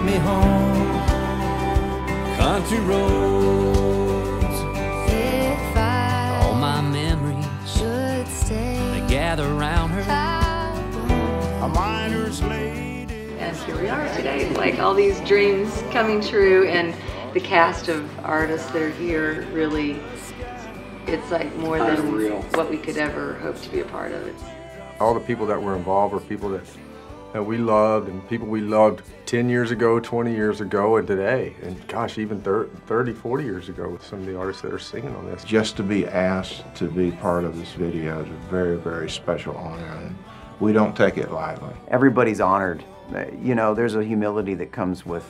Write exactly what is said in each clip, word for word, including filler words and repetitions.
me home, country roads. If I All my memories should stay, they gather around her. I A miner's lady. And here we are today, like all these dreams coming true, and the cast of artists that are here really, it's like more than Unreal. what we could ever hope to be a part of. It's All the people that were involved were people that, that we loved, and people we loved ten years ago, twenty years ago, and today. And gosh, even thirty, forty years ago with some of the artists that are singing on this. Just to be asked to be part of this video is a very, very special honor, and we don't take it lightly. Everybody's honored. Uh, You know, there's a humility that comes with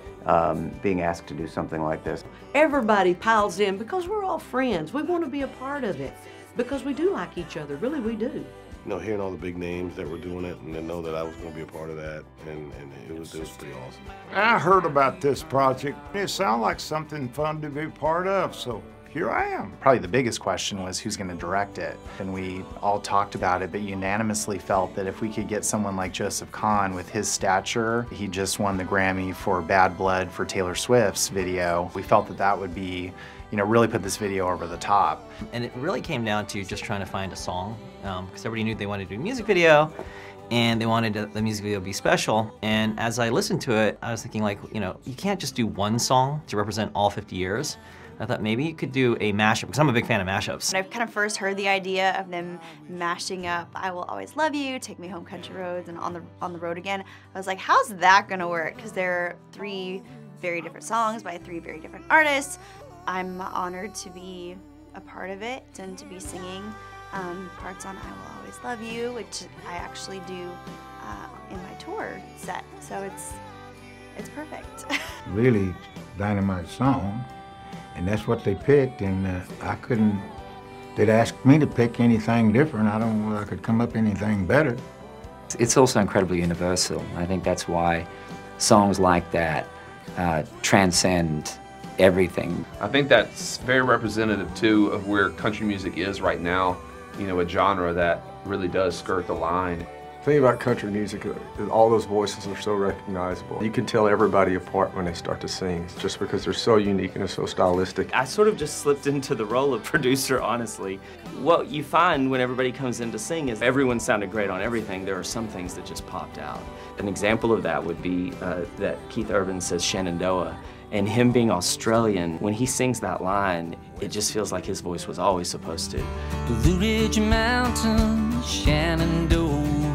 um, being asked to do something like this. Everybody piles in because we're all friends. We want to be a part of it because we do like each other. Really, we do. You know, hearing all the big names that were doing it, and to know that I was going to be a part of that, and, and it was it was pretty awesome. I heard about this project. It sounded like something fun to be part of, so here I am. Probably the biggest question was who's going to direct it. And we all talked about it, but unanimously felt that if we could get someone like Joseph Kahn with his stature, he just won the Grammy for Bad Blood for Taylor Swift's video. We felt that that would be, you know, really put this video over the top. And it really came down to just trying to find a song, um, because everybody knew they wanted to do a music video, and they wanted to, the music video to be special. And as I listened to it, I was thinking, like, you know, you can't just do one song to represent all fifty years. I thought maybe you could do a mashup, because I'm a big fan of mashups. When I kind of first heard the idea of them mashing up I Will Always Love You, Take Me Home Country Roads, and On the, on the Road Again, I was like, how's that gonna work? Because they're three very different songs by three very different artists. I'm honored to be a part of it and to be singing um, parts on I Will Always Love You, which I actually do uh, in my tour set. So it's, it's perfect. Really dynamite song, and that's what they picked, and uh, I couldn't, they'd asked me to pick anything different. I don't know if I could come up with anything better. It's also incredibly universal. I think that's why songs like that uh, transcend everything. I think that's very representative, too, of where country music is right now. You know, a genre that really does skirt the line. The thing about country music is all those voices are so recognizable. You can tell everybody apart when they start to sing, just because they're so unique and they're so stylistic. I sort of just slipped into the role of producer, honestly. What you find when everybody comes in to sing is everyone sounded great on everything. There are some things that just popped out. An example of that would be uh, that Keith Urban says Shenandoah. And him being Australian, when he sings that line, it just feels like his voice was always supposed to. Blue Ridge Mountain, Shenandoah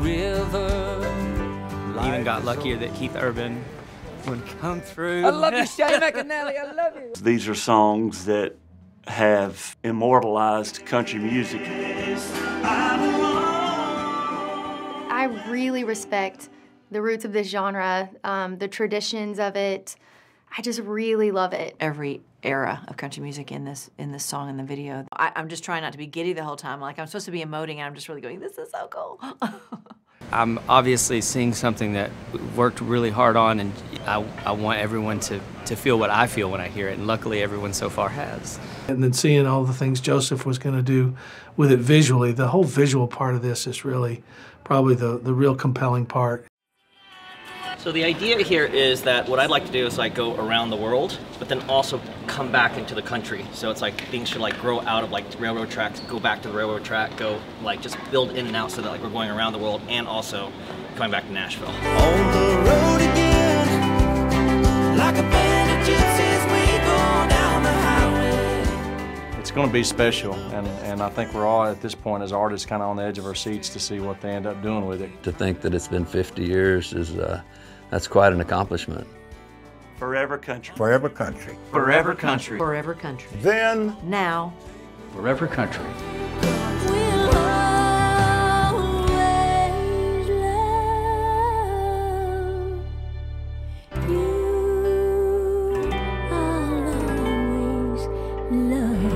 River. I even got luckier that Keith Urban would come through. I love you, Shane McAnally, I love you. These are songs that have immortalized country music. I really respect the roots of this genre, um, the traditions of it. I just really love it. Every era of country music in this in this song and the video. I, I'm just trying not to be giddy the whole time. Like, I'm supposed to be emoting, and I'm just really going, this is so cool. I'm obviously seeing something that we worked really hard on, and I, I want everyone to, to feel what I feel when I hear it, and luckily everyone so far has. And then seeing all the things Joseph was going to do with it visually, the whole visual part of this is really probably the, the real compelling part. So the idea here is that what I'd like to do is like go around the world, but then also come back into the country. So it's like things should like grow out of like railroad tracks, go back to the railroad track, go like just build in and out so that like we're going around the world and also coming back to Nashville. On the road again, like a band of gypsies, we go down the highway. It's going to be special, and, and I think we're all at this point as artists kind of on the edge of our seats to see what they end up doing with it. To think that it's been fifty years is, uh, that's quite an accomplishment. Forever country. Forever country. Forever country. Forever country. Then. Now. Forever country. Love.